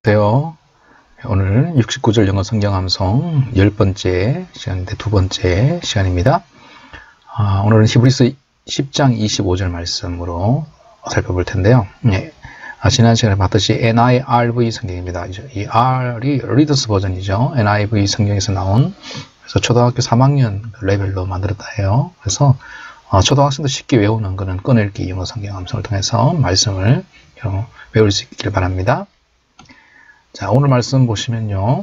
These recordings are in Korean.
안녕하세요. 오늘 69절 영어 성경 암송 10번째 시간인데 두 번째 시간입니다. 오늘은 히브리서 10장 25절 말씀으로 살펴볼 텐데요. 지난 시간에 봤듯이 NIRV 성경입니다. 이 R이 리더스 버전이죠. NIV 성경에서 나온, 그래서 초등학교 3학년 레벨로 만들었다 해요. 그래서 초등학생도 쉽게 외우는 그런 꺼내읽기 영어 성경 암송을 통해서 말씀을 외울 수 있기를 바랍니다. 자, 오늘 말씀 보시면요,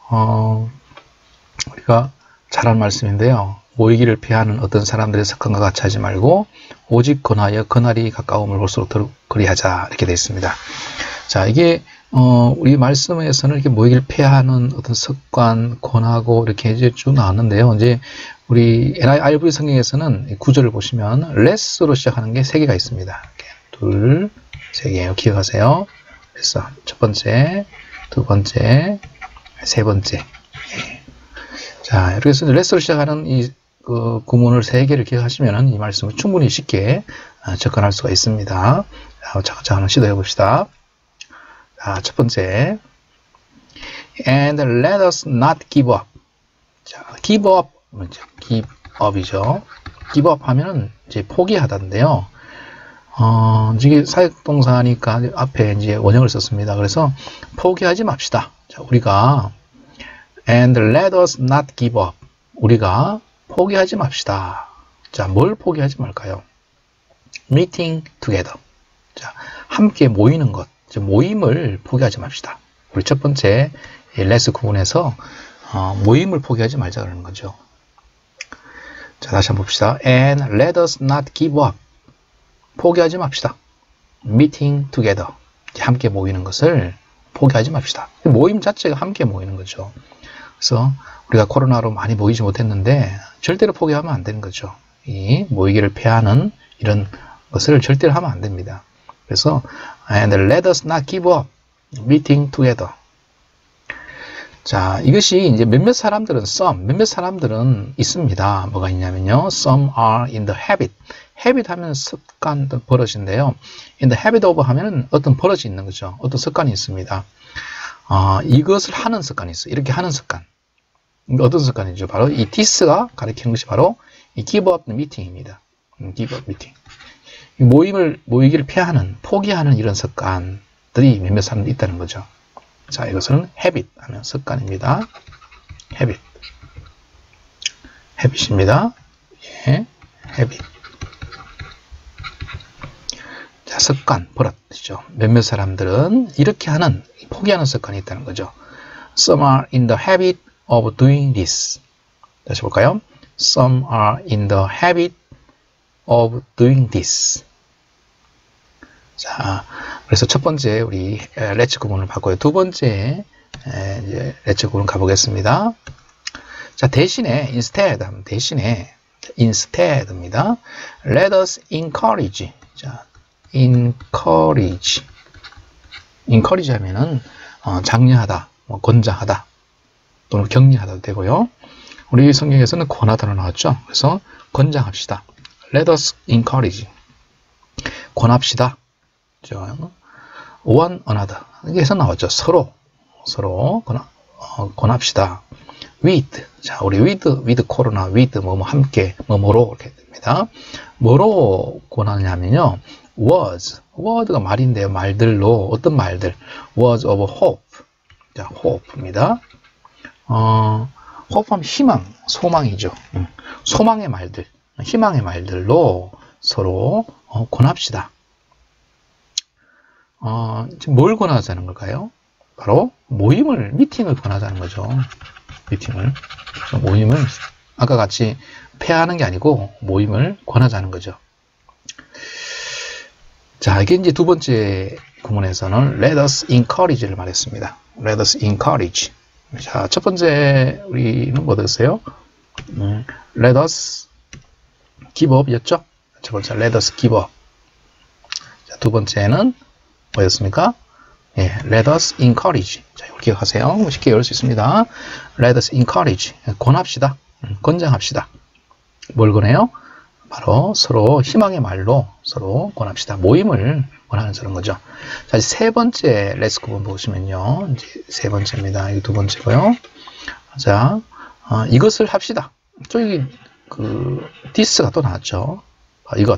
우리가 잘한 말씀인데요. 모이기를 피하는 어떤 사람들의 습관과 같이 하지 말고 오직 권하여 그날이 가까움을 볼수록 그리하자, 이렇게 되어 있습니다. 자, 이게 우리 말씀에서는 이렇게 모이기를 피하는 어떤 습관, 권하고 이렇게 이제 쭉 나왔는데요. 이제 우리 NIRV 성경에서는 구절을 보시면 less로 시작하는 게 3개가 있습니다. 이렇게 둘, 3개예요. 기억하세요. 그래서 첫 번째, 두 번째, 세 번째. 자, 이렇게 해서 less로 시작하는 이 구문을 3개를 기억하시면 이 말씀을 충분히 쉽게 접근할 수가 있습니다. 자, 한번 시도해 봅시다. 자, 첫 번째, and let us not give up. 자, give up, give up이죠. give up 하면은 이제 포기하다인데요. 이게 사역동사니까 앞에 이제 원형을 썼습니다. 그래서 포기하지 맙시다. 자, 우리가 and let us not give up. 우리가 포기하지 맙시다. 자, 뭘 포기하지 말까요? meeting together. 자, 함께 모이는 것. 모임을 포기하지 맙시다. 우리 첫 번째 레스 구문에서 모임을 포기하지 말자 그러는 거죠. 자, 다시 한번 봅시다. And let us not give up. 포기하지 맙시다. meeting together. 함께 모이는 것을 포기하지 맙시다. 모임 자체가 함께 모이는 거죠. 그래서 우리가 코로나로 많이 모이지 못했는데 절대로 포기하면 안 되는 거죠. 이 모이기를 피하는 이런 것을 절대로 하면 안 됩니다. 그래서 and let us not give up. meeting together. 자, 이것이 이제 몇몇 사람들은 있습니다. 뭐가 있냐면요. Some are in the habit. habit 하면 습관, 버릇인데요. in the habit of 하면은 어떤 버릇이 있는 거죠. 어떤 습관이 있습니다. 이것을 하는 습관이 있어요. 이렇게 하는 습관. 어떤 습관이죠? 바로 이 this가 가리키는 것이 바로 이 give up meeting입니다. give up meeting. 모이기를 피하는, 포기하는 이런 습관들이 몇몇 사람들이 있다는 거죠. 자, 이것은 habit 하면 습관입니다. habit입니다. 예, habit. 자, 습관, 버릇이죠. 몇몇 사람들은 이렇게 하는, 포기하는 습관이 있다는 거죠. Some are in the habit of doing this. 다시 볼까요? Some are in the habit of doing this. 자, 그래서 첫 번째 우리 let's 구문을 봤고요. 두 번째 이제 let's 구문 가보겠습니다. 자, 대신에 instead 하면 대신에 instead입니다. Let us encourage. 자, encourage 하면은 장려하다, 권장하다 또는 격려하다도 되고요. 우리 성경에서는 권하다로 나왔죠. 그래서 권장합시다. Let us encourage. 권합시다. one another. 여기서 나왔죠. 서로 권합시다. with. 자, 우리 with 코로나, with 함께, 뭐로 이렇게 됩니다. 뭐로 권하냐면요. word가 말인데요. 말들로, 어떤 말들. words of hope. 자, hope입니다. hope 하면 희망, 소망이죠. 소망의 말들, 희망의 말들로 서로 권합시다. 지금 뭘 권하자는 걸까요? 바로 미팅을 권하자는 거죠. 모임을 아까 같이 폐하는 게 아니고 모임을 권하자는 거죠. 자, 이게 이제 두 번째 구문에서는 let us encourage를 말했습니다. let us encourage. 자, 첫 번째 우리는 뭐 됐어요? let us give up 였죠? 첫 번째 let us give up. 자, 두 번째는 뭐였습니까? 예, let us encourage. 자, 이걸 기억하세요. 쉽게 외울 수 있습니다. let us encourage. 권합시다. 권장합시다. 뭘 권해요? 바로 서로 희망의 말로 서로 권합시다. 모임을 권하는 그런 거죠. 자, 세 번째 레스코본 보시면요. 이제 세 번째입니다. 이거 두 번째고요. 자, 이것을 합시다. 저기 디스가 또 나왔죠. 이것.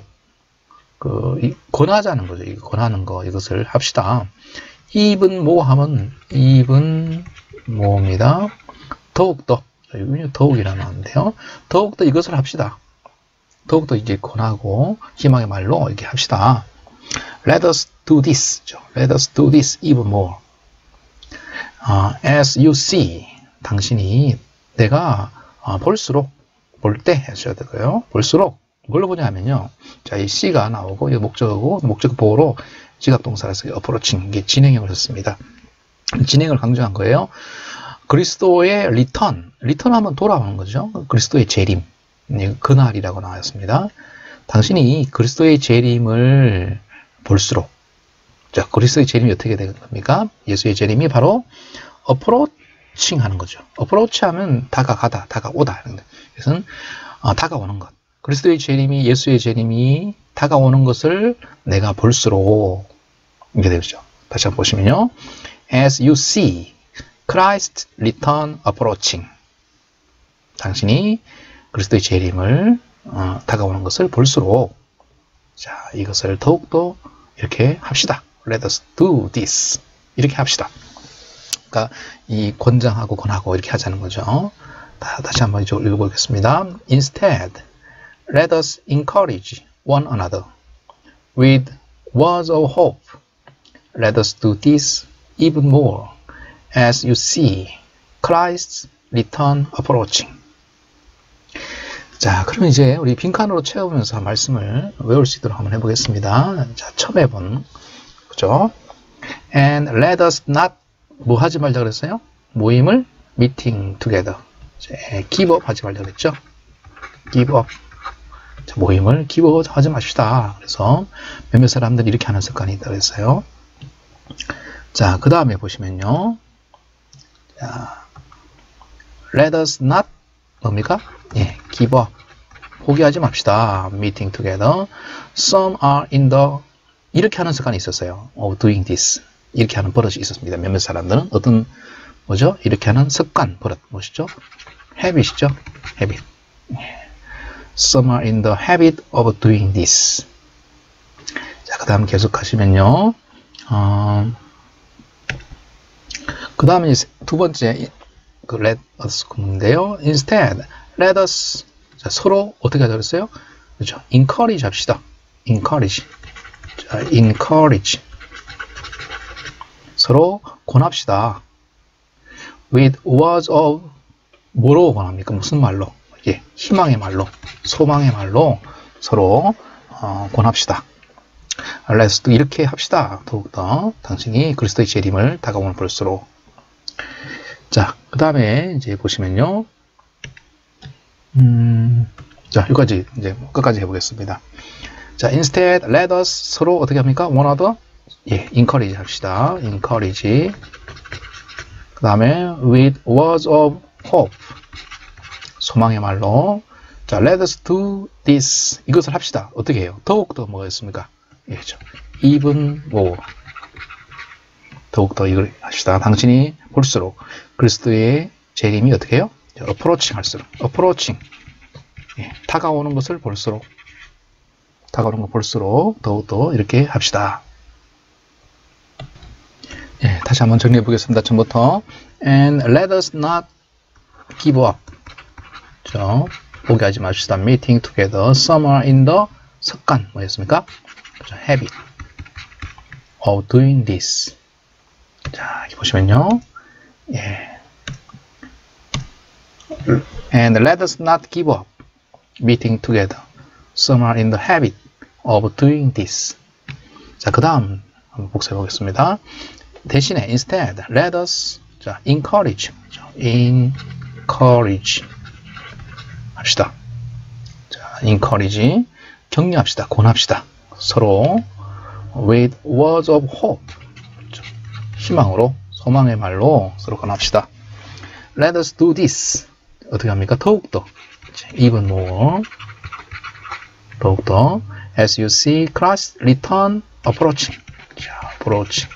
권하자는 거죠. 이거 권하는 거, 이것을 합시다. even more 하면 even more입니다. 더욱더, 더욱이라고 하는데요. 더욱더 이것을 합시다. 더욱더 이제 권하고 희망의 말로 이렇게 합시다. Let us do this. Let us do this even more. As you see. 당신이 내가 볼수록, 볼 때 하셔야 되고요. 볼수록 뭘 보냐 하면요. 자, 이 C가 나오고, 이 목적어고, 목적 보호로 지각동사라서 approaching, 이게 진행형을 썼습니다. 진행을 강조한 거예요. 그리스도의 return 하면 돌아오는 거죠. 그리스도의 재림, 그날이라고 나왔습니다. 당신이 그리스도의 재림을 볼수록, 자, 그리스도의 재림이 어떻게 되는 겁니까? 예수의 재림이 바로 approaching 하는 거죠. approach 하면 다가가다, 다가오다. 그래서 다가오는 것. 그리스도의 재림이, 예수의 재림이 다가오는 것을 내가 볼수록, 이렇게 되죠. 다시 한번 보시면요. As you see Christ return approaching. 당신이 그리스도의 재림을 다가오는 것을 볼수록, 자, 이것을 더욱더 이렇게 합시다. Let us do this. 이렇게 합시다. 그러니까 이 권장하고 권하고 이렇게 하자는 거죠. 다시 한번 이쪽으로 읽어보겠습니다. Instead, let us encourage one another with words of hope. Let us do this even more as you see Christ's return approaching. 자, 그러면 이제 우리 빈칸으로 채우면서 말씀을 외울 수 있도록 한번 해보겠습니다. 자, 처음 해본 거죠. And let us not, 뭐 하지 말자 그랬어요? 모임을 meeting together. give up 하지 말자 그랬죠? give up. 자, 모임을 give up 하지 맙시다. 그래서 몇몇 사람들이 이렇게 하는 습관이 있다고 했어요. 자, 그 다음에 보시면요. 자, let us not, 뭡니까? 예, give up. 포기하지 맙시다. meeting together. Some are in the, 이렇게 하는 습관이 있었어요. of doing this. 이렇게 하는 버릇이 있었습니다. 몇몇 사람들은 어떤, 뭐죠? 이렇게 하는 습관, 버릇, 뭐시죠? habit이죠? habit. Some are in the habit of doing this. 자, 그 다음 계속 가시면요. 그 다음에 두 번째, let us 인데요. Instead, let us. 자, 서로 어떻게 하자 그랬어요? 그렇죠? encourage 합시다. encourage. 자, encourage. 서로 권합시다. with words of, 뭐로 권합니까? 무슨 말로? 예, 희망의 말로, 소망의 말로 서로 권합시다. Let's do, 이렇게 합시다. 더욱더 당신이 그리스도의 재림을 다가오는 볼수록. 자, 그 다음에 이제 보시면요. 자, 여기까지 이제 끝까지 해보겠습니다. 자, instead, let us, 서로 어떻게 합니까? one another, 예, encourage 합시다. encourage. 그 다음에 with words of hope, 소망의 말로. 자, let us do this, 이것을 합시다. 어떻게 해요? 더욱더 뭐가 있습니까? 예, even more. 더욱더 이걸 합시다. 당신이 볼수록 그리스도의 재림이 어떻게 해요? approaching 할수록, approaching. 예, 다가오는 것을 볼수록, 다가오는 것 볼수록 더욱더 이렇게 합시다. 예, 다시 한번 정리해 보겠습니다. 처음부터. And let us not give up. 그렇죠? 포기하지 마시다. Meeting together. Some are in the 습관. 뭐였습니까? 그렇죠? Habit of doing this. 자, 여기 보시면요. 예. And let us not give up. Meeting together. Some are in the habit of doing this. 자, 그 다음 한번 복습해 보겠습니다. 대신에 instead, let us, 자, encourage. encourage 합시다. 자, encourage. 격려합시다. 권합시다. 서로 with words of hope. 희망으로, 소망의 말로 서로 권합시다. Let us do this. 어떻게 합니까? 더욱더. even more. 더욱더 as you see Christ's return approaching. 자, approaching.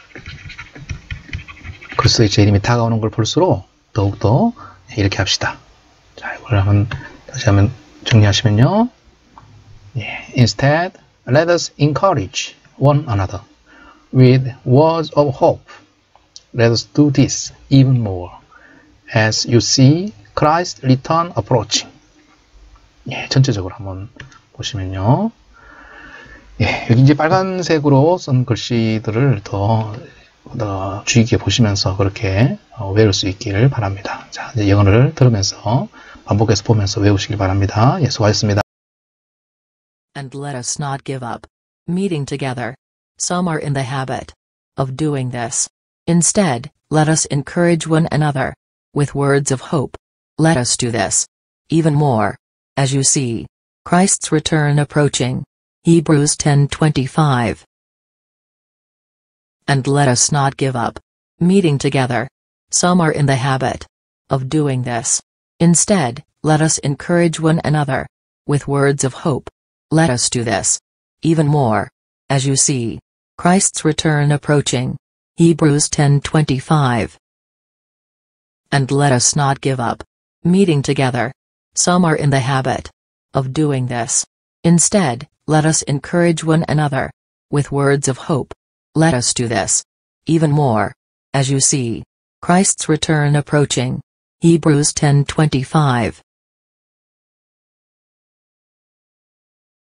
그리스도의 재림이 다가오는 걸 볼수록 더욱더 이렇게 합시다. 자, 이걸 다시 한번 정리하시면요. 예, instead, let us encourage one another with words of hope. Let us do this even more as you see Christ's return approaching. 예, 전체적으로 한번 보시면요. 예, 여기 이제 빨간색으로 쓴 글씨들을 더 주의 깊게 보시면서 그렇게 외울 수 있기를 바랍니다. 자, 이제 영어를 들으면서 반복해서 보면서 외우시길 바랍니다. 예, 수고하셨습니다. And let us not give up meeting together. Some are in the habit of doing this. Instead, let us encourage one another with words of hope. Let us do this even more as you see Christ's return approaching. Hebrews 10:25. And let us not give up meeting together. Some are in the habit of doing this. Instead, let us encourage one another with words of hope. Let us do this even more as you see Christ's return approaching. Hebrews 10:25. And let us not give up meeting together. Some are in the habit of doing this. Instead, let us encourage one another with words of hope. Let us do this even more as you see Christ's return approaching. Hebrews 10:25.